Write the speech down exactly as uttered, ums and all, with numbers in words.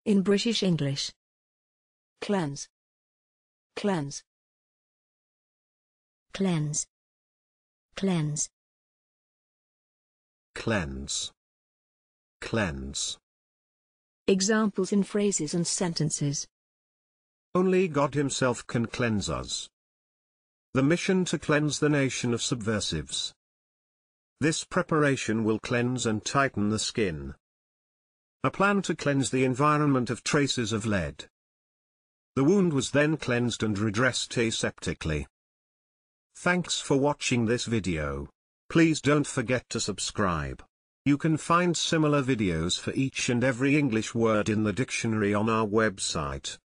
In British English. Cleanse. Cleanse. Cleanse. Cleanse. Cleanse. Cleanse. Examples in phrases and sentences. Only God Himself can cleanse us. The mission to cleanse the nation of subversives. This preparation will cleanse and tighten the skin. A plan to cleanse the environment of traces of lead. The wound was then cleansed and redressed aseptically. Thanks for watching this video. Please don't forget to subscribe. You can find similar videos for each and every English word in the dictionary on our website.